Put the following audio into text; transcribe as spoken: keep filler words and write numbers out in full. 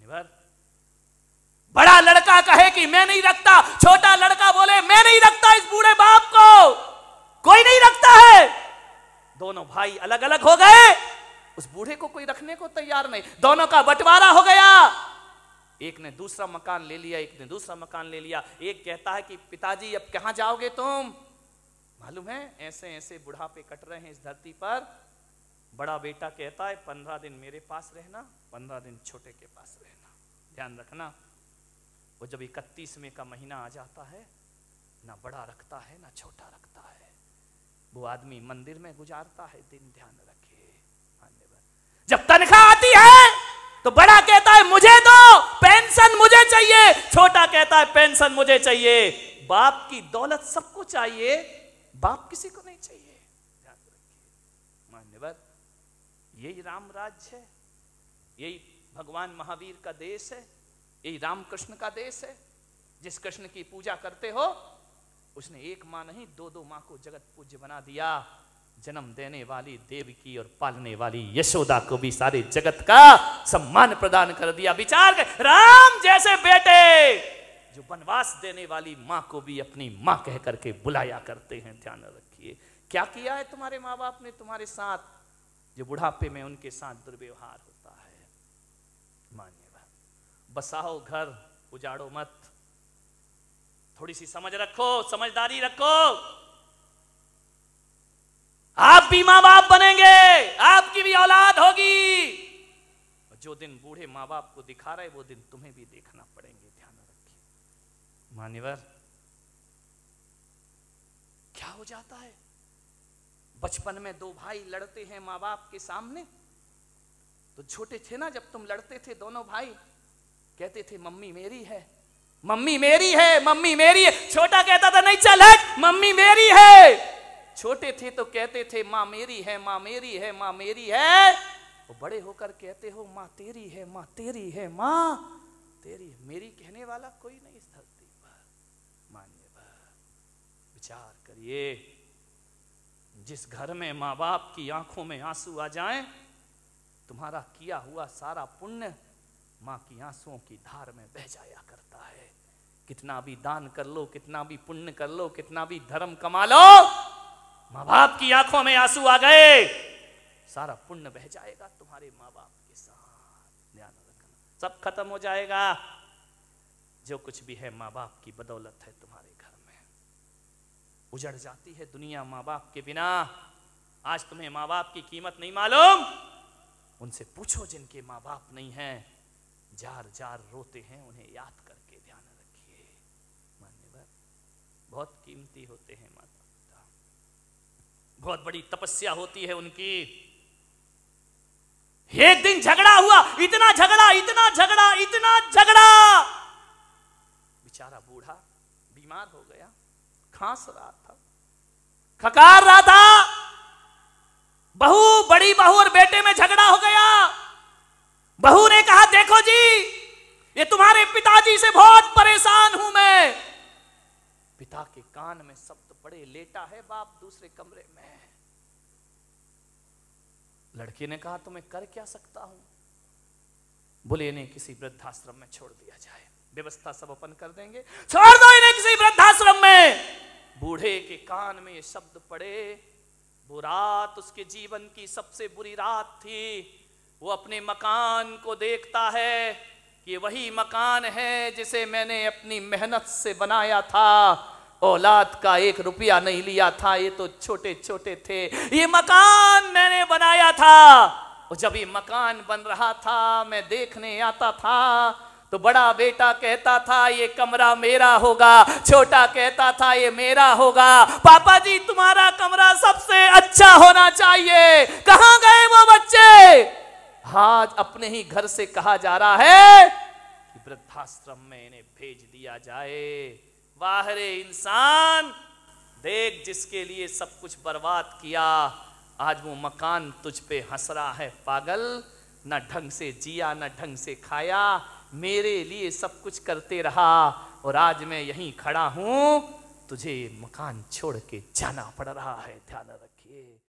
मान्यवर, बड़ा लड़का कहे कि मैं नहीं रखता, छोटा लड़का बोले मैं नहीं रखता इस बूढ़े बाप को, कोई नहीं रखता है। दोनों भाई अलग अलग हो गए, उस बूढ़े को कोई रखने को तैयार नहीं, दोनों का बंटवारा हो गया। एक ने दूसरा मकान ले लिया, एक ने दूसरा मकान ले लिया। एक कहता है कि पिताजी अब कहां जाओगे तुम, मालूम है ऐसे ऐसे बुढ़ापे कट रहे हैं इस धरती पर। बड़ा बेटा कहता है पंद्रह दिन मेरे पास रहना, पंद्रह दिन छोटे के पास रहना, ध्यान रखना। वो जब इकतीसवें का महीना आ जाता है, ना बड़ा रखता है ना छोटा रखता है, वो आदमी मंदिर में गुजारता है दिन, ध्यान रखिए। जब तनख्वाह आती है तो बड़ा कहता है मुझे दो, पेंशन मुझे चाहिए, छोटा कहता है पेंशन मुझे चाहिए। बाप की दौलत सबको चाहिए, बाप किसी को नहीं चाहिए, ध्यान रखिए। मान्यवर, यही राम राज्य है, यही भगवान महावीर का देश है, यही रामकृष्ण का देश है। जिस कृष्ण की पूजा करते हो उसने एक मां नहीं दो दो मां को जगत पूज्य बना दिया। जन्म देने वाली देवकी और पालने वाली यशोदा को भी सारे जगत का सम्मान प्रदान कर दिया। विचार कर, राम जैसे बेटे जो वनवास देने वाली मां को भी अपनी मां कह करके बुलाया करते हैं, ध्यान रखिए। क्या किया है तुम्हारे माँ बाप ने तुम्हारे साथ, जो बुढ़ापे में उनके साथ दुर्व्यवहार होता है। मान्यवर, बसाओ घर, उजाड़ो मत, थोड़ी सी समझ रखो, समझदारी रखो। आप भी मां बाप बनेंगे, आपकी भी औलाद होगी। जो दिन बूढ़े मां बाप को दिखा रहे वो दिन तुम्हें भी देखना पड़ेंगे, ध्यान रखिए। मान्यवर, क्या हो जाता है, बचपन में दो भाई लड़ते हैं मां बाप के सामने, तो छोटे थे ना जब तुम लड़ते थे दोनों भाई, कहते थे मम्मी मेरी है, मम्मी मेरी है, मम्मी मेरी है। छोटा कहता था नहीं चल हट, मम्मी मेरी है। छोटे थे तो कहते थे माँ मेरी है, माँ मेरी है, माँ मेरी है। वो बड़े होकर कहते हो माँ तेरी है, माँ तेरी है, माँ तेरी है। मेरी कहने वाला कोई नहीं इस धरती पर। मान्यवर, विचार करिए, जिस घर में माँ बाप की आंखों में आंसू आ जाएं, तुम्हारा किया हुआ सारा पुण्य माँ की आंसुओं की धार में बह जाया करता है। कितना भी दान कर लो, कितना भी पुण्य कर लो, कितना भी धर्म कमा लो, माँ बाप की आंखों में आंसू आ गए, सारा पुण्य बह जाएगा तुम्हारे माँ बाप के साथ, ध्यान रखना। सब खत्म हो जाएगा। जो कुछ भी है माँ बाप की बदौलत है तुम्हारे घर में। उजड़ जाती है दुनिया माँ बाप के बिना। आज तुम्हें माँ बाप की कीमत नहीं मालूम, उनसे पूछो जिनके माँ बाप नहीं हैं, जार जार रोते हैं उन्हें याद करके, ध्यान रखिए। मान्यवर, बहुत कीमती होते हैं माता पिता, बहुत बड़ी तपस्या होती है उनकी। एक दिन झगड़ा हुआ, इतना झगड़ा इतना झगड़ा इतना झगड़ा, बेचारा बूढ़ा बीमार हो गया, खांस रहा था, खकार रहा था। बहू, बड़ी बहू और बेटे में झगड़ा हो गया। बहू ने कहा देखो जी, ये तुम्हारे पिताजी से बहुत परेशान हूं मैं। पिता के कान में शब्द पड़े, लेटा है बाप दूसरे कमरे में। लड़के ने कहा तो मैं कर क्या सकता हूं? बोले इन्हें किसी वृद्धाश्रम में छोड़ दिया जाए, व्यवस्था सब अपन कर देंगे, छोड़ दो इन्हें किसी वृद्धाश्रम में। बूढ़े के कान में ये शब्द पड़े। वो रात उसके जीवन की सबसे बुरी रात थी। वो अपने मकान को देखता है कि वही मकान है जिसे मैंने अपनी मेहनत से बनाया था। औलाद का एक रुपया नहीं लिया था, ये तो छोटे छोटे थे। ये मकान मैंने बनाया था। और जब ये मकान बन रहा था मैं देखने आता था तो बड़ा बेटा कहता था ये कमरा मेरा होगा, छोटा कहता था ये मेरा होगा। पापा जी तुम्हारा कमरा सबसे अच्छा होना चाहिए। कहां गए वो बच्चे? आज अपने ही घर से कहा जा रहा है कि वृद्धाश्रम में इन्हें भेज दिया जाए। वाह रे इंसान, देख जिसके लिए सब कुछ बर्बाद किया, आज वो मकान तुझ पे हंस रहा है। पागल, न ढंग से जिया न ढंग से खाया, मेरे लिए सब कुछ करते रहा और आज मैं यहीं खड़ा हूं, तुझे मकान छोड़ के जाना पड़ रहा है। ध्यान रखिए।